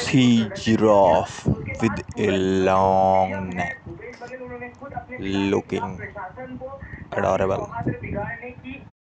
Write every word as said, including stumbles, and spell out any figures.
sea giraffe with a long neck, looking adorable.